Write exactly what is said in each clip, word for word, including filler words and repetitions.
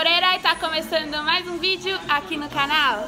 Moreira e tá começando mais um vídeo aqui no canal.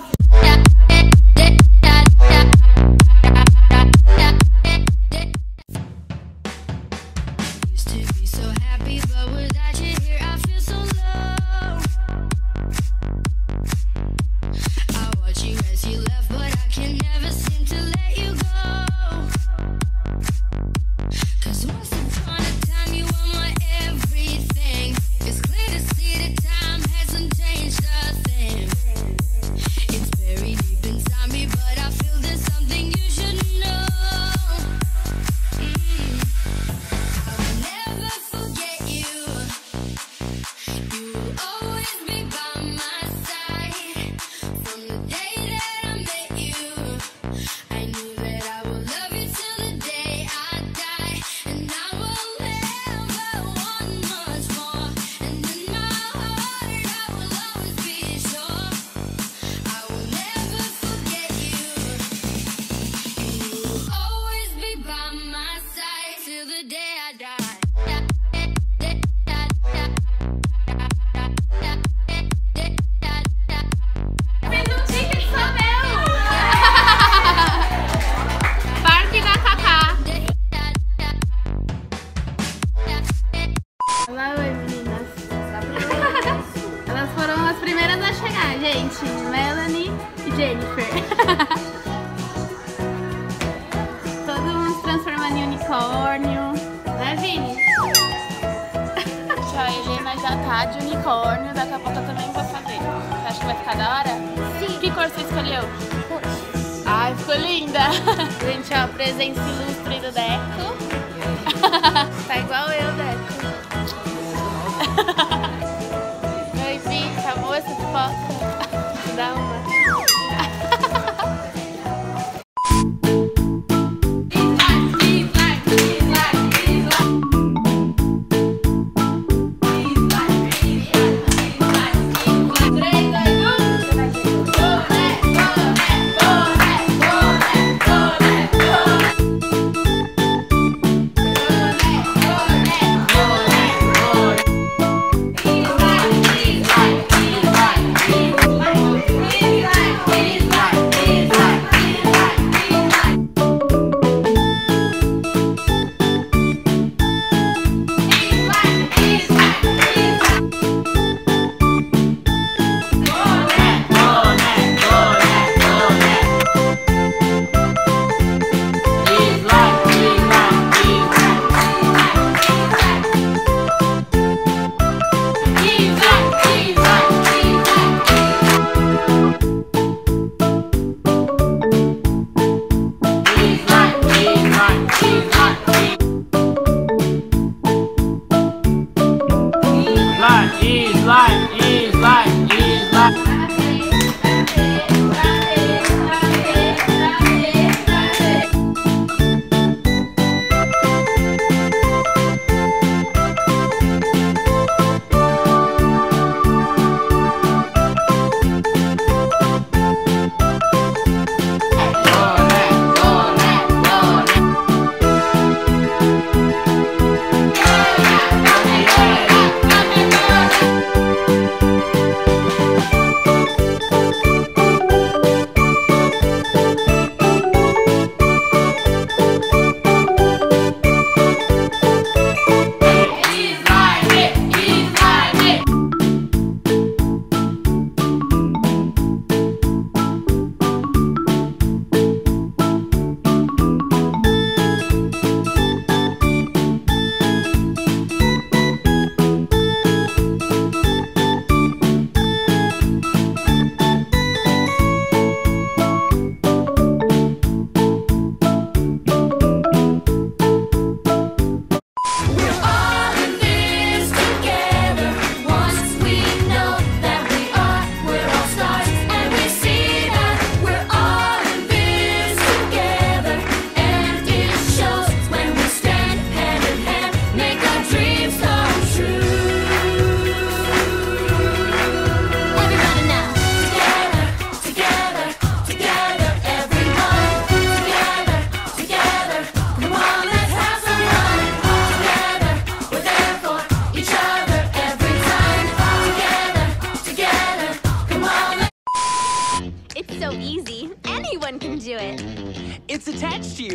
Gente, Melanie e Jennifer. Todo mundo se transformando em unicórnio, né, Vini? A Helena já tá de unicórnio, daqui a pouco eu também vou fazer. Você acha que vai ficar da hora? Sim. Que cor você escolheu? Roxo. Ai, ficou linda. Gente, ó, presença ilustre do Deco. Tá igual eu, Deco. Oi, Vi, chamou essa foto? Dá uma.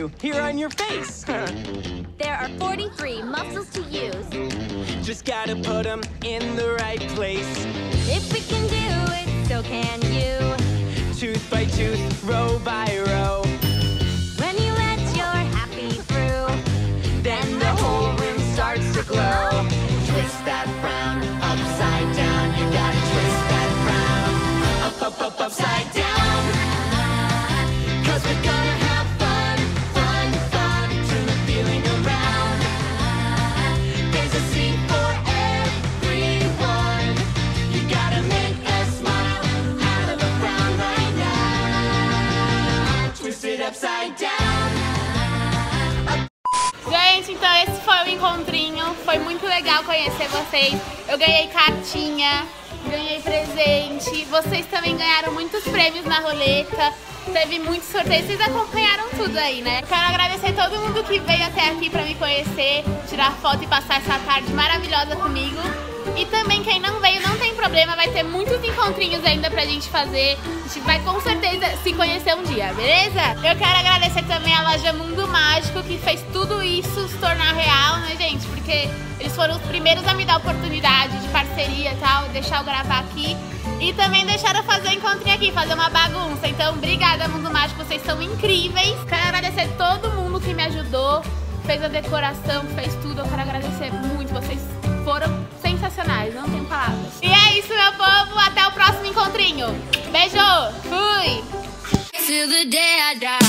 you here on your face. There are forty-three muscles to use. Just gotta put them in the right place. If we can do it, so can you. Tooth by tooth, row by row. When you let your happy through, Then the whole room starts to glow. Twist that frown upside down. You gotta twist that frown up, up, up, upside down. Cause we're gonna have fun, fun, fun. Turn the feeling around. There's a seat for everyone. You gotta make a smile out of a frown right now. Twist it upside down. Gente, então esse foi o encontrinho. Foi muito legal conhecer vocês. Eu ganhei cartinha, ganhei presente. Vocês também ganharam muitos prêmios na roleta. Teve muitos sorteios. Vocês acompanharam tudo aí, né? Quero agradecer todo mundo que veio até aqui pra me conhecer, tirar foto e passar essa tarde maravilhosa comigo. E também quem não veio, não tem problema, vai ter muitos encontrinhos ainda pra gente fazer. A gente vai com certeza se conhecer um dia, beleza? Eu quero agradecer também a loja Mundo Mágico, que fez tudo isso se tornar real, né, gente? Porque eles foram os primeiros a me dar oportunidade de parceria e tal, deixar eu gravar aqui. E também deixaram eu fazer o encontrinho aqui, fazer uma bagunça. Então, obrigada, Mundo Mágico, vocês são incríveis. Quero agradecer todo mundo que me ajudou, fez a decoração, fez tudo. Eu quero agradecer muito, vocês foram sensacionais, não tenho palavras. E é isso, meu povo, até o próximo encontrinho. Beijo, fui! Till the day I die.